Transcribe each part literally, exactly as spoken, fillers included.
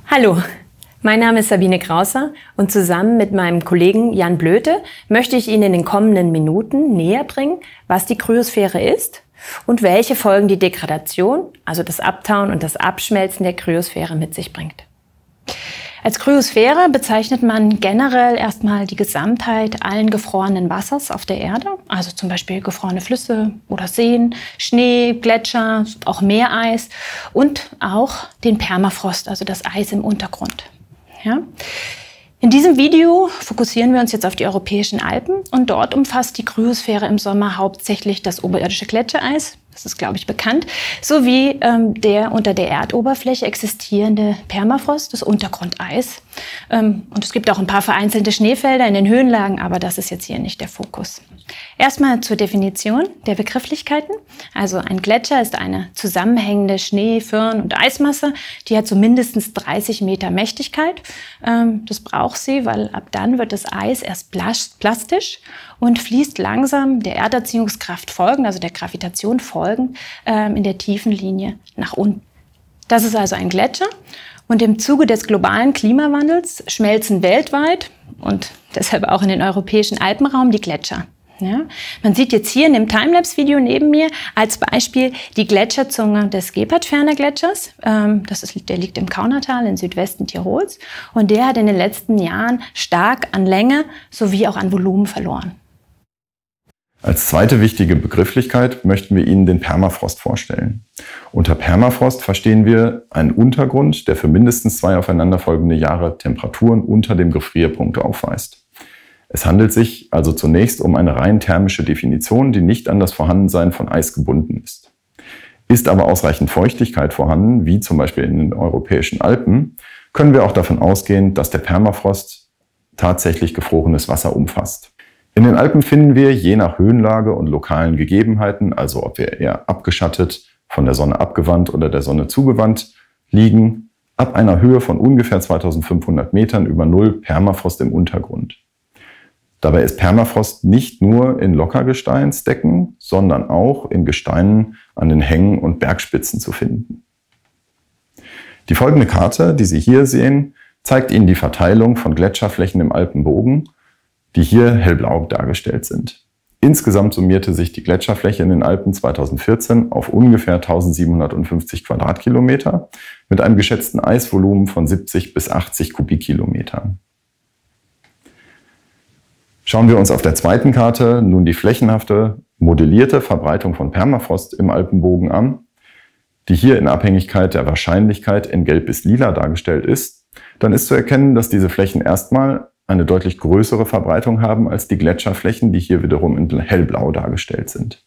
Hallo, mein Name ist Sabine Krauser und zusammen mit meinem Kollegen Jan Blöte möchte ich Ihnen in den kommenden Minuten näher bringen, was die Kryosphäre ist und welche Folgen die Degradation, also das Abtauen und das Abschmelzen der Kryosphäre mit sich bringt. Als Kryosphäre bezeichnet man generell erstmal die Gesamtheit allen gefrorenen Wassers auf der Erde, also zum Beispiel gefrorene Flüsse oder Seen, Schnee, Gletscher, auch Meereis und auch den Permafrost, also das Eis im Untergrund. Ja? In diesem Video fokussieren wir uns jetzt auf die europäischen Alpen und dort umfasst die Kryosphäre im Sommer hauptsächlich das oberirdische Gletschereis, das ist, glaube ich, bekannt, sowie ähm, der unter der Erdoberfläche existierende Permafrost, das Untergrundeis. Ähm, und es gibt auch ein paar vereinzelte Schneefelder in den Höhenlagen, aber das ist jetzt hier nicht der Fokus. Erstmal zur Definition der Begrifflichkeiten. Also ein Gletscher ist eine zusammenhängende Schnee-, Firn- und Eismasse, die hat so mindestens dreißig Meter Mächtigkeit. Ähm, das braucht sie, weil ab dann wird das Eis erst plastisch und fließt langsam der Erdanziehungskraft folgend, also der Gravitation folgend, ähm, in der tiefen Linie nach unten. Das ist also ein Gletscher. Und im Zuge des globalen Klimawandels schmelzen weltweit und deshalb auch in den europäischen Alpenraum die Gletscher. Ja, man sieht jetzt hier in dem Timelapse-Video neben mir als Beispiel die Gletscherzunge des Gepardferner Gletschers. Ähm, das ist, der liegt im Kaunertal im Südwesten Tirols und der hat in den letzten Jahren stark an Länge sowie auch an Volumen verloren. Als zweite wichtige Begrifflichkeit möchten wir Ihnen den Permafrost vorstellen. Unter Permafrost verstehen wir einen Untergrund, der für mindestens zwei aufeinanderfolgende Jahre Temperaturen unter dem Gefrierpunkt aufweist. Es handelt sich also zunächst um eine rein thermische Definition, die nicht an das Vorhandensein von Eis gebunden ist. Ist aber ausreichend Feuchtigkeit vorhanden, wie zum Beispiel in den europäischen Alpen, können wir auch davon ausgehen, dass der Permafrost tatsächlich gefrorenes Wasser umfasst. In den Alpen finden wir je nach Höhenlage und lokalen Gegebenheiten, also ob wir eher abgeschattet, von der Sonne abgewandt oder der Sonne zugewandt liegen, ab einer Höhe von ungefähr zweitausendfünfhundert Metern über Null Permafrost im Untergrund. Dabei ist Permafrost nicht nur in Lockergesteinsdecken, sondern auch in Gesteinen an den Hängen und Bergspitzen zu finden. Die folgende Karte, die Sie hier sehen, zeigt Ihnen die Verteilung von Gletscherflächen im Alpenbogen, die hier hellblau dargestellt sind. Insgesamt summierte sich die Gletscherfläche in den Alpen zweitausendvierzehn auf ungefähr eintausendsiebenhundertfünfzig Quadratkilometer mit einem geschätzten Eisvolumen von siebzig bis achtzig Kubikkilometern. Schauen wir uns auf der zweiten Karte nun die flächenhafte, modellierte Verbreitung von Permafrost im Alpenbogen an, die hier in Abhängigkeit der Wahrscheinlichkeit in Gelb bis Lila dargestellt ist, dann ist zu erkennen, dass diese Flächen erstmal eine deutlich größere Verbreitung haben als die Gletscherflächen, die hier wiederum in Hellblau dargestellt sind.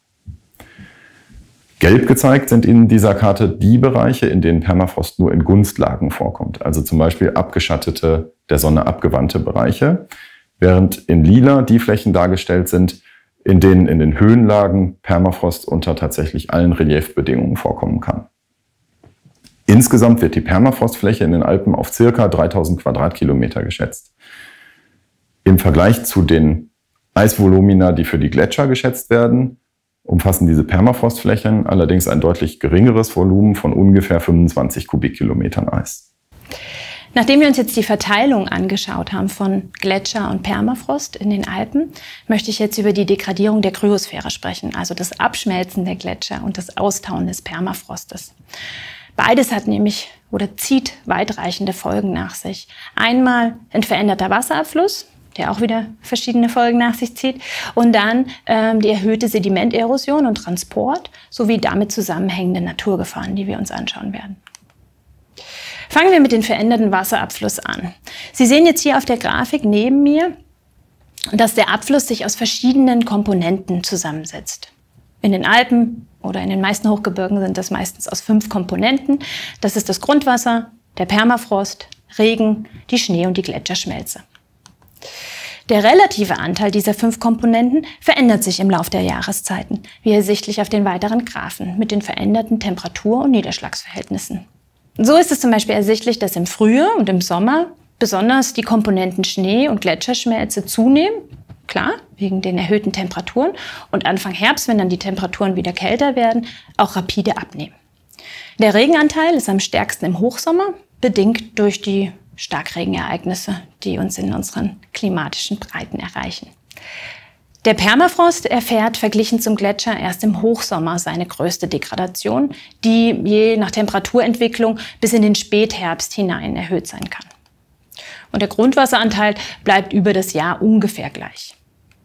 Gelb gezeigt sind in dieser Karte die Bereiche, in denen Permafrost nur in Gunstlagen vorkommt, also zum Beispiel abgeschattete, der Sonne abgewandte Bereiche, während in Lila die Flächen dargestellt sind, in denen in den Höhenlagen Permafrost unter tatsächlich allen Reliefbedingungen vorkommen kann. Insgesamt wird die Permafrostfläche in den Alpen auf ca. dreitausend Quadratkilometer geschätzt. Im Vergleich zu den Eisvolumina, die für die Gletscher geschätzt werden, umfassen diese Permafrostflächen allerdings ein deutlich geringeres Volumen von ungefähr fünfundzwanzig Kubikkilometern Eis. Nachdem wir uns jetzt die Verteilung angeschaut haben von Gletscher und Permafrost in den Alpen, möchte ich jetzt über die Degradierung der Kryosphäre sprechen, also das Abschmelzen der Gletscher und das Austauen des Permafrostes. Beides hat nämlich oder zieht weitreichende Folgen nach sich. Einmal ein veränderter Wasserabfluss, der auch wieder verschiedene Folgen nach sich zieht, und dann ähm, die erhöhte Sedimenterosion und Transport sowie damit zusammenhängende Naturgefahren, die wir uns anschauen werden. Fangen wir mit dem veränderten Wasserabfluss an. Sie sehen jetzt hier auf der Grafik neben mir, dass der Abfluss sich aus verschiedenen Komponenten zusammensetzt. In den Alpen oder in den meisten Hochgebirgen sind das meistens aus fünf Komponenten. Das ist das Grundwasser, der Permafrost, Regen, die Schnee- und die Gletscherschmelze. Der relative Anteil dieser fünf Komponenten verändert sich im Laufe der Jahreszeiten, wie ersichtlich auf den weiteren Graphen mit den veränderten Temperatur- und Niederschlagsverhältnissen. So ist es zum Beispiel ersichtlich, dass im Frühjahr und im Sommer besonders die Komponenten Schnee und Gletscherschmelze zunehmen, klar, wegen den erhöhten Temperaturen, und Anfang Herbst, wenn dann die Temperaturen wieder kälter werden, auch rapide abnehmen. Der Regenanteil ist am stärksten im Hochsommer, bedingt durch die Starkregenereignisse, die uns in unseren klimatischen Breiten erreichen. Der Permafrost erfährt verglichen zum Gletscher erst im Hochsommer seine größte Degradation, die je nach Temperaturentwicklung bis in den Spätherbst hinein erhöht sein kann. Und der Grundwasseranteil bleibt über das Jahr ungefähr gleich.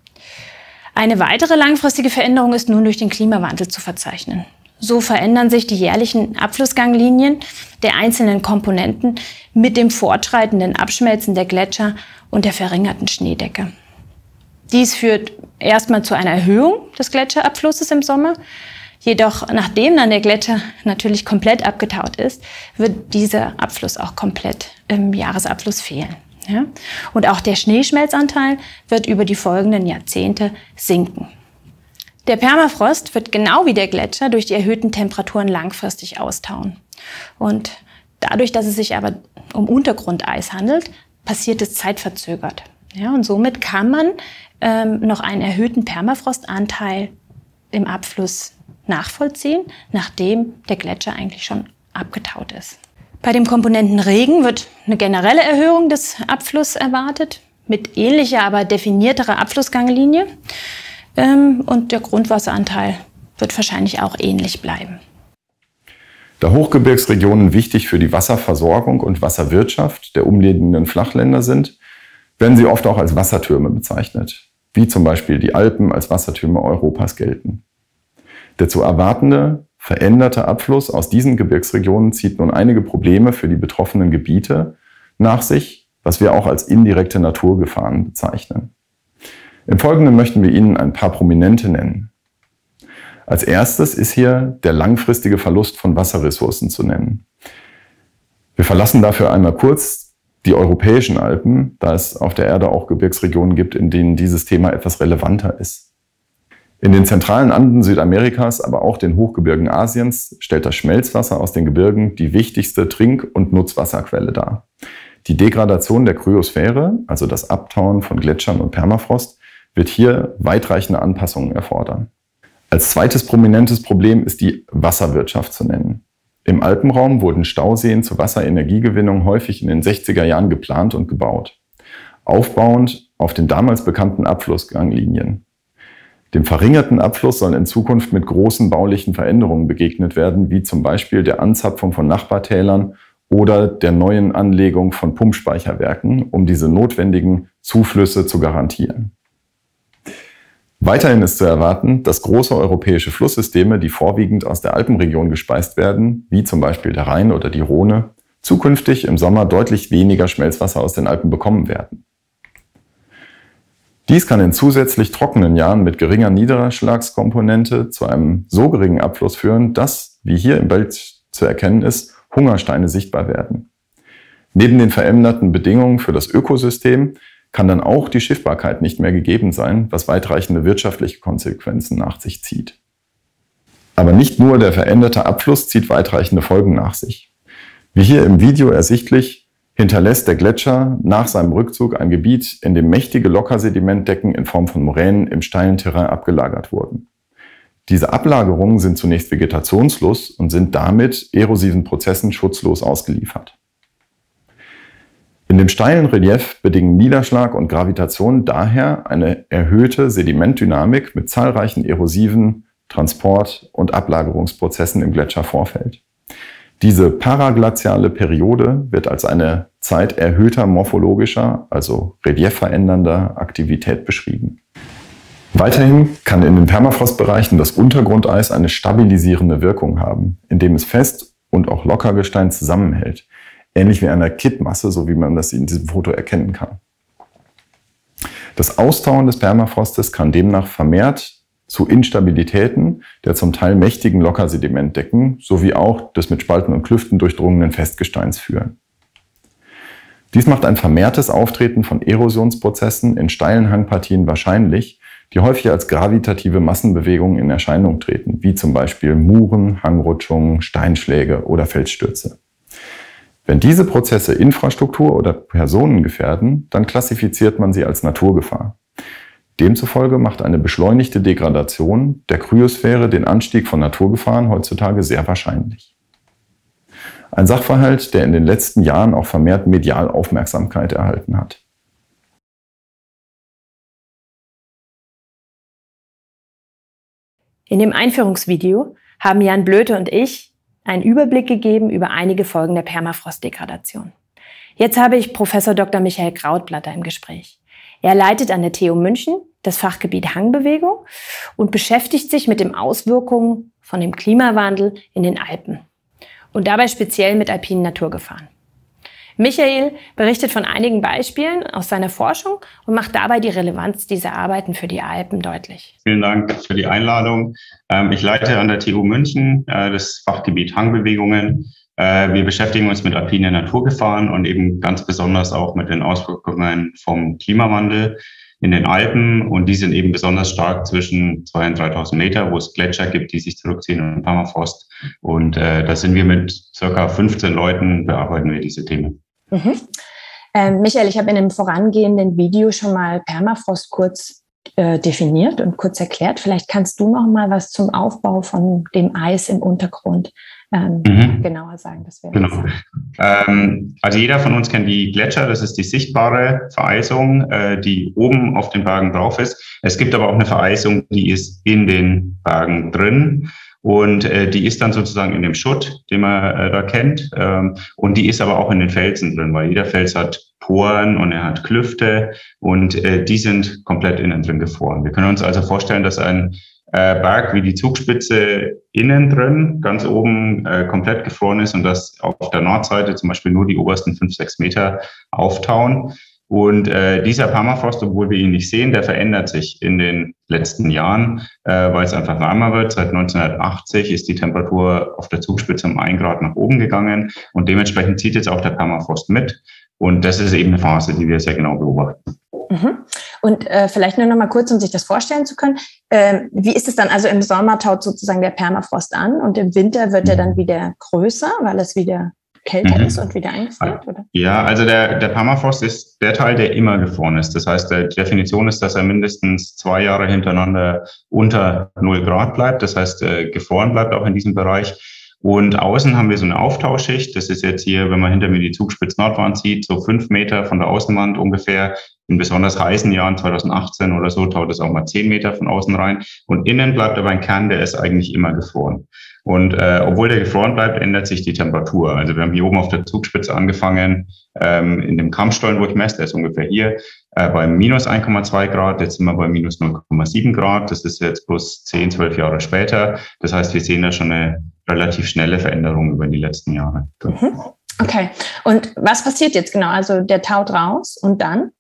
Eine weitere langfristige Veränderung ist nun durch den Klimawandel zu verzeichnen. So verändern sich die jährlichen Abflussganglinien der einzelnen Komponenten mit dem fortschreitenden Abschmelzen der Gletscher und der verringerten Schneedecke. Dies führt erstmal zu einer Erhöhung des Gletscherabflusses im Sommer. Jedoch, nachdem dann der Gletscher natürlich komplett abgetaut ist, wird dieser Abfluss auch komplett im Jahresabfluss fehlen. Ja? Und auch der Schneeschmelzanteil wird über die folgenden Jahrzehnte sinken. Der Permafrost wird genau wie der Gletscher durch die erhöhten Temperaturen langfristig austauen. Und dadurch, dass es sich aber um Untergrundeis handelt, passiert es zeitverzögert. Ja, und somit kann man ähm, noch einen erhöhten Permafrostanteil im Abfluss nachvollziehen, nachdem der Gletscher eigentlich schon abgetaut ist. Bei dem Komponenten Regen wird eine generelle Erhöhung des Abflusses erwartet, mit ähnlicher, aber definierterer Abflussganglinie. Ähm, und der Grundwasseranteil wird wahrscheinlich auch ähnlich bleiben. Da Hochgebirgsregionen wichtig für die Wasserversorgung und Wasserwirtschaft der umliegenden Flachländer sind, werden sie oft auch als Wassertürme bezeichnet, wie zum Beispiel die Alpen als Wassertürme Europas gelten. Der zu erwartende, veränderte Abfluss aus diesen Gebirgsregionen zieht nun einige Probleme für die betroffenen Gebiete nach sich, was wir auch als indirekte Naturgefahren bezeichnen. Im Folgenden möchten wir Ihnen ein paar Prominente nennen. Als erstes ist hier der langfristige Verlust von Wasserressourcen zu nennen. Wir verlassen dafür einmal kurz die europäischen Alpen, da es auf der Erde auch Gebirgsregionen gibt, in denen dieses Thema etwas relevanter ist. In den zentralen Anden Südamerikas, aber auch den Hochgebirgen Asiens, stellt das Schmelzwasser aus den Gebirgen die wichtigste Trink- und Nutzwasserquelle dar. Die Degradation der Kryosphäre, also das Abtauen von Gletschern und Permafrost, wird hier weitreichende Anpassungen erfordern. Als zweites prominentes Problem ist die Wasserwirtschaft zu nennen. Im Alpenraum wurden Stauseen zur Wasserenergiegewinnung häufig in den sechziger Jahren geplant und gebaut, aufbauend auf den damals bekannten Abflussganglinien. Dem verringerten Abfluss soll in Zukunft mit großen baulichen Veränderungen begegnet werden, wie zum Beispiel der Anzapfung von Nachbartälern oder der neuen Anlegung von Pumpspeicherwerken, um diese notwendigen Zuflüsse zu garantieren. Weiterhin ist zu erwarten, dass große europäische Flusssysteme, die vorwiegend aus der Alpenregion gespeist werden, wie zum Beispiel der Rhein oder die Rhone, zukünftig im Sommer deutlich weniger Schmelzwasser aus den Alpen bekommen werden. Dies kann in zusätzlich trockenen Jahren mit geringer Niederschlagskomponente zu einem so geringen Abfluss führen, dass, wie hier im Bild zu erkennen ist, Hungersteine sichtbar werden. Neben den veränderten Bedingungen für das Ökosystem kann dann auch die Schiffbarkeit nicht mehr gegeben sein, was weitreichende wirtschaftliche Konsequenzen nach sich zieht. Aber nicht nur der veränderte Abfluss zieht weitreichende Folgen nach sich. Wie hier im Video ersichtlich, hinterlässt der Gletscher nach seinem Rückzug ein Gebiet, in dem mächtige Lockersedimentdecken in Form von Moränen im steilen Terrain abgelagert wurden. Diese Ablagerungen sind zunächst vegetationslos und sind damit erosiven Prozessen schutzlos ausgeliefert. In dem steilen Relief bedingen Niederschlag und Gravitation daher eine erhöhte Sedimentdynamik mit zahlreichen erosiven Transport- und Ablagerungsprozessen im Gletschervorfeld. Diese paraglaziale Periode wird als eine Zeit erhöhter morphologischer, also reliefverändernder Aktivität beschrieben. Weiterhin kann in den Permafrostbereichen das Untergrundeis eine stabilisierende Wirkung haben, indem es Fest- und auch Lockergestein zusammenhält. Ähnlich wie einer Kippmasse, so wie man das in diesem Foto erkennen kann. Das Austauen des Permafrostes kann demnach vermehrt zu Instabilitäten der zum Teil mächtigen Lockersedimentdecken sowie auch des mit Spalten und Klüften durchdrungenen Festgesteins führen. Dies macht ein vermehrtes Auftreten von Erosionsprozessen in steilen Hangpartien wahrscheinlich, die häufig als gravitative Massenbewegungen in Erscheinung treten, wie zum Beispiel Muren, Hangrutschungen, Steinschläge oder Felsstürze. Wenn diese Prozesse Infrastruktur oder Personen gefährden, dann klassifiziert man sie als Naturgefahr. Demzufolge macht eine beschleunigte Degradation der Kryosphäre den Anstieg von Naturgefahren heutzutage sehr wahrscheinlich. Ein Sachverhalt, der in den letzten Jahren auch vermehrt medial Aufmerksamkeit erhalten hat. In dem Einführungsvideo haben Jan Blöte und ich einen Überblick gegeben über einige Folgen der Permafrostdegradation. Jetzt habe ich Professor Doktor Michael Krautblatter im Gespräch. Er leitet an der T U München das Fachgebiet Hangbewegung und beschäftigt sich mit den Auswirkungen von dem Klimawandel in den Alpen und dabei speziell mit alpinen Naturgefahren. Michael berichtet von einigen Beispielen aus seiner Forschung und macht dabei die Relevanz dieser Arbeiten für die Alpen deutlich. Vielen Dank für die Einladung. Ich leite an der T U München das Fachgebiet Hangbewegungen. Wir beschäftigen uns mit alpinen Naturgefahren und eben ganz besonders auch mit den Auswirkungen vom Klimawandel in den Alpen. Und die sind eben besonders stark zwischen zweitausend und dreitausend Meter, wo es Gletscher gibt, die sich zurückziehen und Permafrost. Und äh, da sind wir mit circa fünfzehn Leuten, bearbeiten wir diese Themen. Mhm. Ähm, Michael, ich habe in einem vorangehenden Video schon mal Permafrost kurz äh, definiert und kurz erklärt. Vielleicht kannst du noch mal was zum Aufbau von dem Eis im Untergrund ähm, mhm. genauer sagen. Das wäre genau. Ähm, also jeder von uns kennt die Gletscher. Das ist die sichtbare Vereisung, äh, die oben auf den Bergen drauf ist. Es gibt aber auch eine Vereisung, die ist in den Bergen drin. Und äh, die ist dann sozusagen in dem Schutt, den man äh, da kennt. Ähm, und die ist aber auch in den Felsen drin, weil jeder Fels hat Poren und er hat Klüfte und äh, die sind komplett innen drin gefroren. Wir können uns also vorstellen, dass ein äh, Berg wie die Zugspitze innen drin ganz oben äh, komplett gefroren ist und dass auf der Nordseite zum Beispiel nur die obersten fünf, sechs Meter auftauen. Und äh, dieser Permafrost, obwohl wir ihn nicht sehen, der verändert sich in den letzten Jahren, äh, weil es einfach warmer wird. Seit neunzehnhundertachtzig ist die Temperatur auf der Zugspitze um ein Grad nach oben gegangen und dementsprechend zieht jetzt auch der Permafrost mit. Und das ist eben eine Phase, die wir sehr genau beobachten. Mhm. Und äh, vielleicht nur noch mal kurz, um sich das vorstellen zu können. Äh, wie ist es dann? Also im Sommer taut sozusagen der Permafrost an und im Winter wird er dann wieder größer, weil es wieder kälter mhm. ist und wieder eingefriert, oder? Ja, also der, der Permafrost ist der Teil, der immer gefroren ist. Das heißt, die Definition ist, dass er mindestens zwei Jahre hintereinander unter null Grad bleibt. Das heißt, gefroren bleibt auch in diesem Bereich. Und außen haben wir so eine Auftauschschicht. Das ist jetzt hier, wenn man hinter mir die Zugspitz-Nordwand sieht, so fünf Meter von der Außenwand ungefähr. In besonders heißen Jahren, zweitausendachtzehn oder so, taut es auch mal zehn Meter von außen rein. Und innen bleibt aber ein Kern, der ist eigentlich immer gefroren. Und äh, obwohl der gefroren bleibt, ändert sich die Temperatur. Also wir haben hier oben auf der Zugspitze angefangen, ähm, in dem Kammstollen, wo ich messe, der ist ungefähr hier, äh, bei minus eins Komma zwei Grad. Jetzt sind wir bei minus null Komma sieben Grad. Das ist jetzt bloß zehn, zwölf Jahre später. Das heißt, wir sehen da schon eine relativ schnelle Veränderung über die letzten Jahre. Mhm. Okay. Und was passiert jetzt genau? Also der taut raus und dann?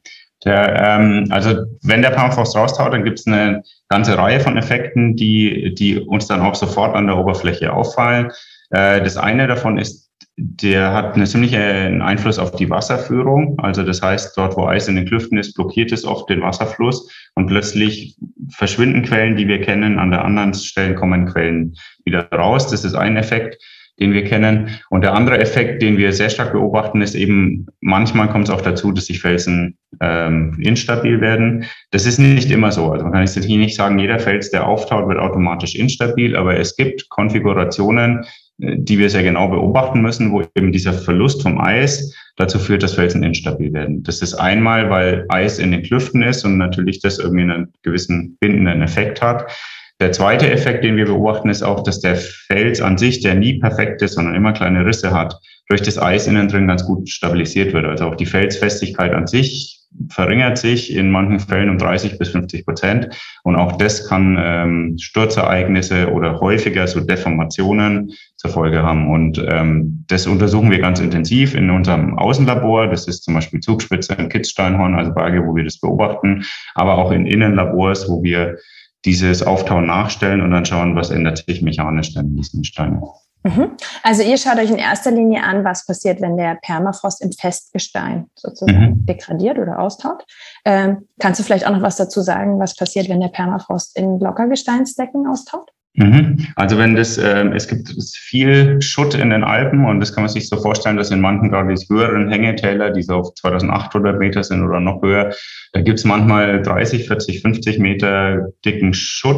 Der, ähm, also wenn der Permafrost raustaut, dann gibt es eine ganze Reihe von Effekten, die, die uns dann auch sofort an der Oberfläche auffallen. Äh, das eine davon ist, der hat einen ziemlichen Einfluss auf die Wasserführung. Also das heißt, dort, wo Eis in den Klüften ist, blockiert es oft den Wasserfluss und plötzlich verschwinden Quellen, die wir kennen. An der anderen Stellen kommen Quellen wieder raus. Das ist ein Effekt, den wir kennen. Und der andere Effekt, den wir sehr stark beobachten, ist eben, manchmal kommt es auch dazu, dass sich Felsen ähm, instabil werden. Das ist nicht immer so. Also man kann jetzt hier nicht sagen, jeder Fels, der auftaut, wird automatisch instabil, aber es gibt Konfigurationen, die wir sehr genau beobachten müssen, wo eben dieser Verlust vom Eis dazu führt, dass Felsen instabil werden. Das ist einmal, weil Eis in den Klüften ist und natürlich das irgendwie einen gewissen bindenden Effekt hat. Der zweite Effekt, den wir beobachten, ist auch, dass der Fels an sich, der nie perfekt ist, sondern immer kleine Risse hat, durch das Eis innen drin ganz gut stabilisiert wird. Also auch die Felsfestigkeit an sich verringert sich in manchen Fällen um dreißig bis fünfzig Prozent. Und auch das kann ähm, Sturzereignisse oder häufiger so Deformationen zur Folge haben. Und ähm, das untersuchen wir ganz intensiv in unserem Außenlabor. Das ist zum Beispiel Zugspitze und Kitzsteinhorn, also Berge, wo wir das beobachten, aber auch in Innenlabors, wo wir dieses Auftauen nachstellen und dann schauen, was ändert sich mechanisch dann in diesen Steinen. Mhm. Also ihr schaut euch in erster Linie an, was passiert, wenn der Permafrost im Festgestein sozusagen mhm. degradiert oder austaut. Ähm, kannst du vielleicht auch noch was dazu sagen, was passiert, wenn der Permafrost in Lockergesteinsdecken austaut? Mhm. Also wenn das, äh, es gibt viel Schutt in den Alpen und das kann man sich so vorstellen, dass in manchen gerade die höheren Hängetäler, die so auf zweitausendachthundert Meter sind oder noch höher, da gibt es manchmal dreißig, vierzig, fünfzig Meter dicken Schutt.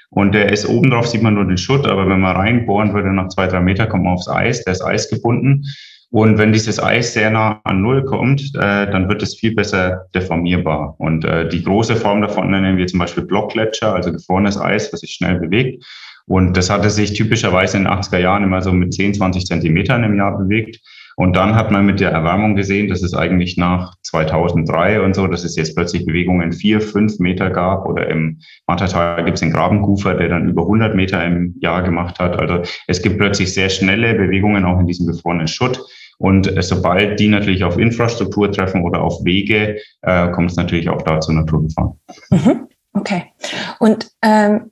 Und der ist oben drauf, sieht man nur den Schutt, aber wenn man reinbohren würde, nach zwei, drei Meter kommt man aufs Eis, der ist eisgebunden. Und wenn dieses Eis sehr nah an Null kommt, äh, dann wird es viel besser deformierbar. Und äh, die große Form davon nennen wir zum Beispiel Blockgletscher, also gefrorenes Eis, was sich schnell bewegt. Und das hatte sich typischerweise in den achtziger Jahren immer so mit zehn, zwanzig Zentimetern im Jahr bewegt. Und dann hat man mit der Erwärmung gesehen, dass es eigentlich nach zweitausenddrei und so, dass es jetzt plötzlich Bewegungen vier, fünf Meter gab. Oder im Mattertal gibt es den Grabengufer, der dann über hundert Meter im Jahr gemacht hat. Also es gibt plötzlich sehr schnelle Bewegungen auch in diesem gefrorenen Schutt. Und sobald die natürlich auf Infrastruktur treffen oder auf Wege, äh, kommt es natürlich auch da zu Naturgefahren. Mhm. Okay. Und ähm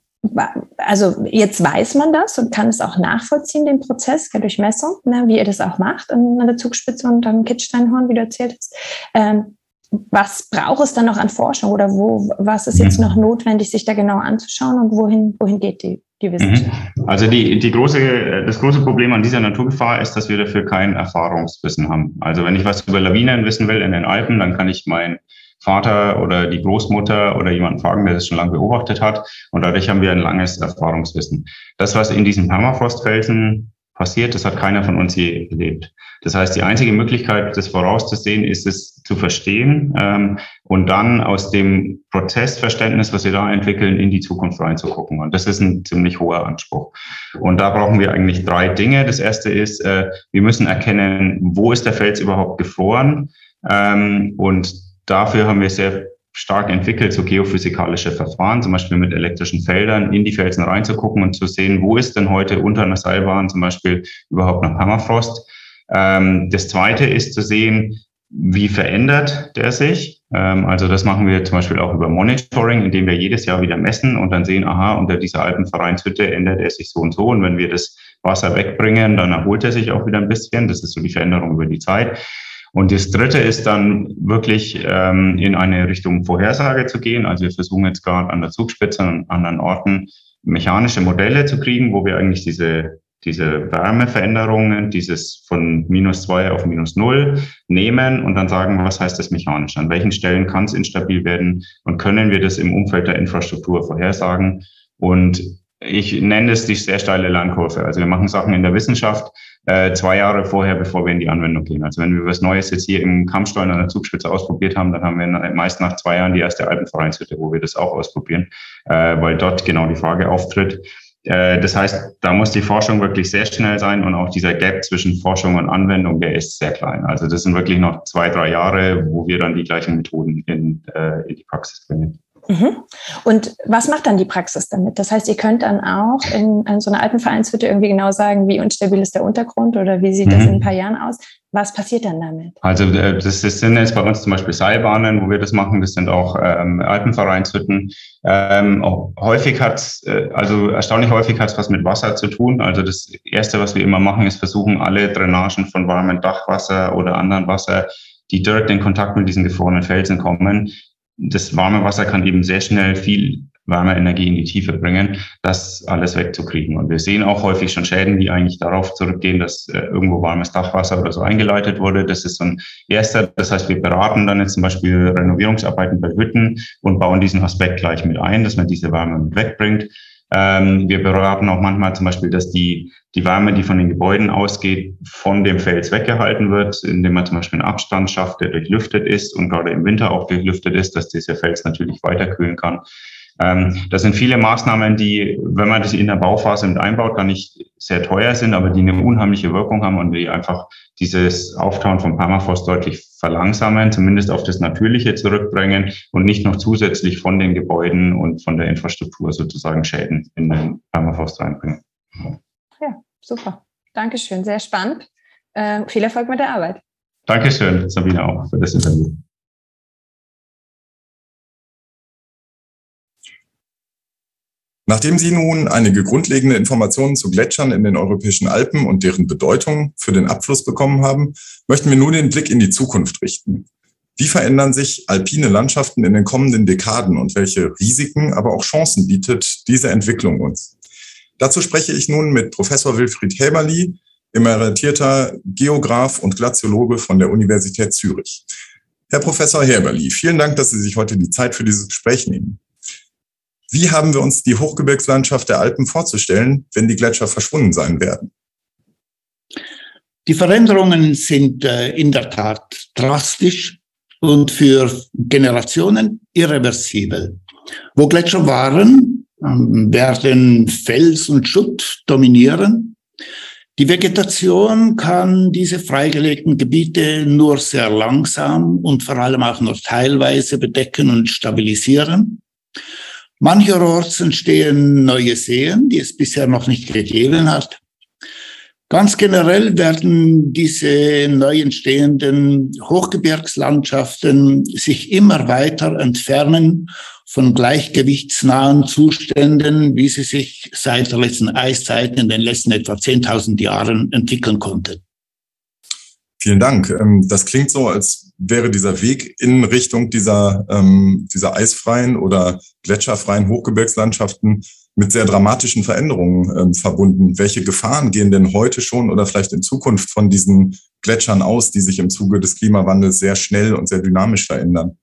also jetzt weiß man das und kann es auch nachvollziehen, den Prozess durch Messung, ne, wie ihr das auch macht an der Zugspitze und am Kitzsteinhorn, wie du erzählt hast. Ähm, was braucht es dann noch an Forschung oder wo, was ist jetzt noch notwendig, sich da genau anzuschauen und wohin, wohin geht die, die Wissenschaft? Also die, die große, das große Problem an dieser Naturgefahr ist, dass wir dafür kein Erfahrungswissen haben. Also wenn ich was über Lawinen wissen will in den Alpen, dann kann ich mein Vater oder die Großmutter oder jemanden fragen, der das schon lange beobachtet hat. Und dadurch haben wir ein langes Erfahrungswissen. Das, was in diesen Permafrostfelsen passiert, das hat keiner von uns je erlebt. Das heißt, die einzige Möglichkeit, das vorauszusehen, ist es zu verstehen ähm, und dann aus dem Prozessverständnis, was wir da entwickeln, in die Zukunft reinzugucken. Und das ist ein ziemlich hoher Anspruch. Und da brauchen wir eigentlich drei Dinge. Das erste ist, äh, wir müssen erkennen, wo ist der Fels überhaupt gefroren ähm, und dafür haben wir sehr stark entwickelt, so geophysikalische Verfahren, zum Beispiel mit elektrischen Feldern in die Felsen reinzugucken und zu sehen, wo ist denn heute unter einer Seilbahn zum Beispiel überhaupt noch Permafrost. Ähm, das Zweite ist zu sehen, wie verändert der sich. Ähm, also das machen wir zum Beispiel auch über Monitoring, indem wir jedes Jahr wieder messen und dann sehen, aha, unter dieser Alpenvereinshütte ändert er sich so und so. Und wenn wir das Wasser wegbringen, dann erholt er sich auch wieder ein bisschen. Das ist so die Veränderung über die Zeit. Und das Dritte ist dann wirklich ähm, in eine Richtung Vorhersage zu gehen. Also wir versuchen jetzt gerade an der Zugspitze und an anderen Orten mechanische Modelle zu kriegen, wo wir eigentlich diese, diese Wärmeveränderungen, dieses von minus zwei auf minus null nehmen und dann sagen, was heißt das mechanisch? An welchen Stellen kann es instabil werden und können wir das im Umfeld der Infrastruktur vorhersagen? Und ich nenne es die sehr steile Lernkurve. Also wir machen Sachen in der Wissenschaft äh, zwei Jahre vorher, bevor wir in die Anwendung gehen. Also wenn wir was Neues jetzt hier im Kammstollen an der Zugspitze ausprobiert haben, dann haben wir meist nach zwei Jahren die erste Alpenvereinshütte, wo wir das auch ausprobieren, äh, weil dort genau die Frage auftritt. Äh, das heißt, da muss die Forschung wirklich sehr schnell sein und auch dieser Gap zwischen Forschung und Anwendung, der ist sehr klein. Also das sind wirklich noch zwei, drei Jahre, wo wir dann die gleichen Methoden in, äh, in die Praxis bringen. Mhm. Und was macht dann die Praxis damit? Das heißt, ihr könnt dann auch in, in so einer Alpenvereinshütte irgendwie genau sagen, wie unstabil ist der Untergrund oder wie sieht mhm. das in ein paar Jahren aus? Was passiert dann damit? Also das, das sind jetzt bei uns zum Beispiel Seilbahnen, wo wir das machen. Das sind auch ähm, Alpenvereinshütten. Ähm, auch häufig hat's, äh, also erstaunlich häufig hat es was mit Wasser zu tun. Also das Erste, was wir immer machen, ist versuchen, alle Drainagen von warmem Dachwasser oder anderem Wasser, die direkt in Kontakt mit diesen gefrorenen Felsen kommen. Das warme Wasser kann eben sehr schnell viel Wärmeenergie in die Tiefe bringen, das alles wegzukriegen. Und wir sehen auch häufig schon Schäden, die eigentlich darauf zurückgehen, dass äh, irgendwo warmes Dachwasser oder so eingeleitet wurde. Das ist so ein erster, das heißt, wir beraten dann jetzt zum Beispiel Renovierungsarbeiten bei Hütten und bauen diesen Aspekt gleich mit ein, dass man diese Wärme mit wegbringt. Ähm, wir beraten auch manchmal zum Beispiel, dass die, die Wärme, die von den Gebäuden ausgeht, von dem Fels weggehalten wird, indem man zum Beispiel einen Abstand schafft, der durchlüftet ist und gerade im Winter auch durchlüftet ist, dass dieser Fels natürlich weiter kühlen kann. Ähm, das sind viele Maßnahmen, die, wenn man das in der Bauphase mit einbaut, gar nicht sehr teuer sind, aber die eine unheimliche Wirkung haben und die einfach dieses Auftauen von Permafrost deutlich verlangsamen, zumindest auf das Natürliche zurückbringen und nicht noch zusätzlich von den Gebäuden und von der Infrastruktur sozusagen Schäden in den Permafrost reinbringen. Ja, super. Dankeschön, sehr spannend. Äh, viel Erfolg mit der Arbeit. Dankeschön, Sabine, auch für das Interview. Nachdem Sie nun einige grundlegende Informationen zu Gletschern in den europäischen Alpen und deren Bedeutung für den Abfluss bekommen haben, möchten wir nun den Blick in die Zukunft richten. Wie verändern sich alpine Landschaften in den kommenden Dekaden und welche Risiken, aber auch Chancen bietet diese Entwicklung uns? Dazu spreche ich nun mit Professor Wilfried Häberli, emeritierter Geograph und Glaziologe von der Universität Zürich. Herr Professor Häberli, vielen Dank, dass Sie sich heute die Zeit für dieses Gespräch nehmen. Wie haben wir uns die Hochgebirgslandschaft der Alpen vorzustellen, wenn die Gletscher verschwunden sein werden? Die Veränderungen sind äh, in der Tat drastisch und für Generationen irreversibel. Wo Gletscher waren, ähm, werden Fels und Schutt dominieren. Die Vegetation kann diese freigelegten Gebiete nur sehr langsam und vor allem auch nur teilweise bedecken und stabilisieren. Mancherorts entstehen neue Seen, die es bisher noch nicht gegeben hat. Ganz generell werden diese neu entstehenden Hochgebirgslandschaften sich immer weiter entfernen von gleichgewichtsnahen Zuständen, wie sie sich seit der letzten Eiszeit in den letzten etwa zehntausend Jahren entwickeln konnten. Vielen Dank. Das klingt so, als wäre dieser Weg in Richtung dieser, dieser eisfreien oder gletscherfreien Hochgebirgslandschaften mit sehr dramatischen Veränderungen verbunden. Welche Gefahren gehen denn heute schon oder vielleicht in Zukunft von diesen Gletschern aus, die sich im Zuge des Klimawandels sehr schnell und sehr dynamisch verändern?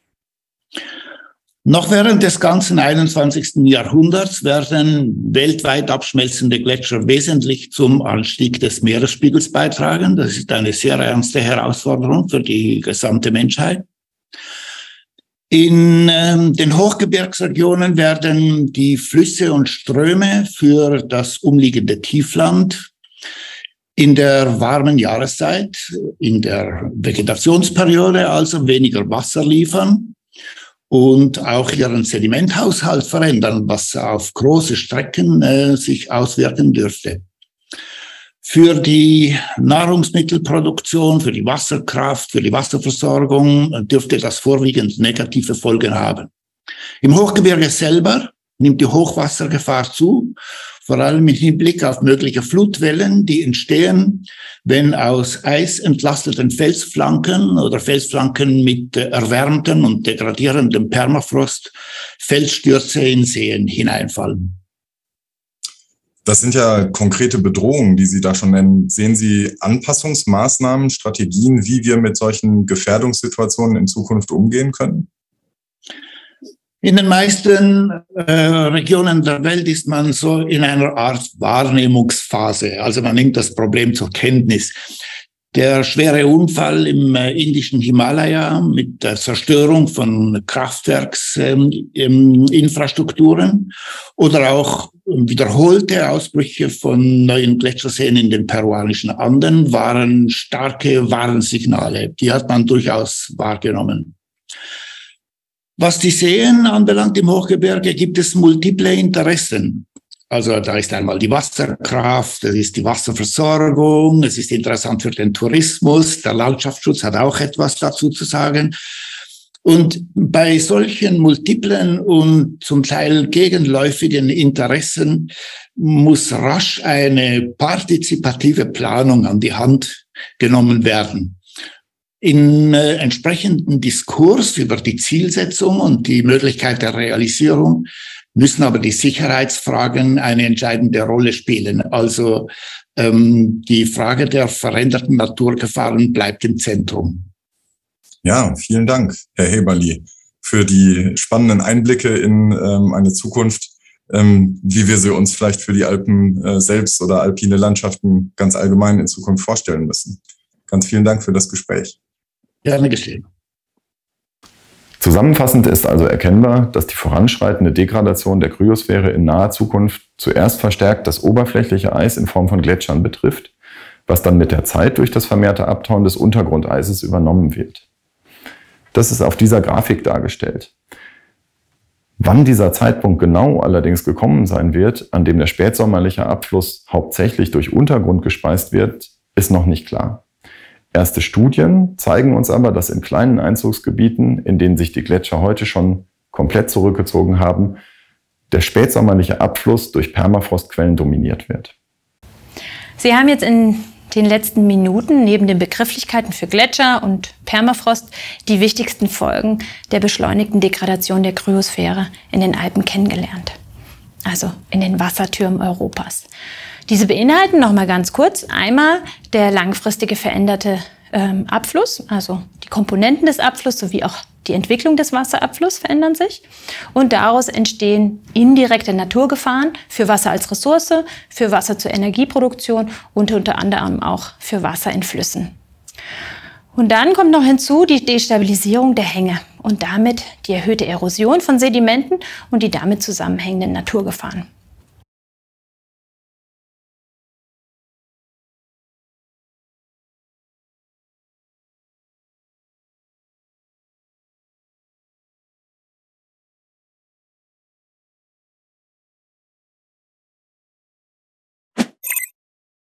Noch während des ganzen einundzwanzigsten Jahrhunderts werden weltweit abschmelzende Gletscher wesentlich zum Anstieg des Meeresspiegels beitragen. Das ist eine sehr ernste Herausforderung für die gesamte Menschheit. In äh, den Hochgebirgsregionen werden die Flüsse und Ströme für das umliegende Tiefland in der warmen Jahreszeit, in der Vegetationsperiode also weniger Wasser liefern und auch ihren Sedimenthaushalt verändern, was auf große Strecken äh, sich auswirken dürfte. Für die Nahrungsmittelproduktion, für die Wasserkraft, für die Wasserversorgung dürfte das vorwiegend negative Folgen haben. Im Hochgebirge selber nimmt die Hochwassergefahr zu, vor allem im Hinblick auf mögliche Flutwellen, die entstehen, wenn aus Eis entlasteten Felsflanken oder Felsflanken mit erwärmtem und degradierendem Permafrost Felsstürze in Seen hineinfallen. Das sind ja konkrete Bedrohungen, die Sie da schon nennen. Sehen Sie Anpassungsmaßnahmen, Strategien, wie wir mit solchen Gefährdungssituationen in Zukunft umgehen können? In den meisten äh, Regionen der Welt ist man so in einer Art Wahrnehmungsphase. Also man nimmt das Problem zur Kenntnis. Der schwere Unfall im äh, indischen Himalaya mit der Zerstörung von Kraftwerksinfrastrukturen ähm, oder auch wiederholte Ausbrüche von neuen Gletscherseen in den peruanischen Anden waren starke Warnsignale. Die hat man durchaus wahrgenommen. Was die Seen anbelangt im Hochgebirge, gibt es multiple Interessen. Also da ist einmal die Wasserkraft, das ist die Wasserversorgung, es ist interessant für den Tourismus, der Landschaftsschutz hat auch etwas dazu zu sagen. Und bei solchen multiplen und zum Teil gegenläufigen Interessen muss rasch eine partizipative Planung an die Hand genommen werden. In äh, entsprechenden Diskurs über die Zielsetzung und die Möglichkeit der Realisierung müssen aber die Sicherheitsfragen eine entscheidende Rolle spielen. Also ähm, die Frage der veränderten Naturgefahren bleibt im Zentrum. Ja, vielen Dank, Herr Heberli, für die spannenden Einblicke in ähm, eine Zukunft, ähm, wie wir sie uns vielleicht für die Alpen äh, selbst oder alpine Landschaften ganz allgemein in Zukunft vorstellen müssen. Ganz vielen Dank für das Gespräch. Gerne geschehen. Zusammenfassend ist also erkennbar, dass die voranschreitende Degradation der Kryosphäre in naher Zukunft zuerst verstärkt das oberflächliche Eis in Form von Gletschern betrifft, was dann mit der Zeit durch das vermehrte Abtauen des Untergrundeises übernommen wird. Das ist auf dieser Grafik dargestellt. Wann dieser Zeitpunkt genau allerdings gekommen sein wird, an dem der spätsommerliche Abfluss hauptsächlich durch Untergrund gespeist wird, ist noch nicht klar. Erste Studien zeigen uns aber, dass in kleinen Einzugsgebieten, in denen sich die Gletscher heute schon komplett zurückgezogen haben, der spätsommerliche Abfluss durch Permafrostquellen dominiert wird. Sie haben jetzt in den letzten Minuten neben den Begrifflichkeiten für Gletscher und Permafrost die wichtigsten Folgen der beschleunigten Degradation der Kryosphäre in den Alpen kennengelernt. Also in den Wassertürmen Europas. Diese beinhalten, noch mal ganz kurz, einmal der langfristige veränderte ähm, Abfluss, also die Komponenten des Abflusses sowie auch die Entwicklung des Wasserabflusses verändern sich. Und daraus entstehen indirekte Naturgefahren für Wasser als Ressource, für Wasser zur Energieproduktion und unter anderem auch für Wasser in Flüssen. Und dann kommt noch hinzu die Destabilisierung der Hänge und damit die erhöhte Erosion von Sedimenten und die damit zusammenhängenden Naturgefahren.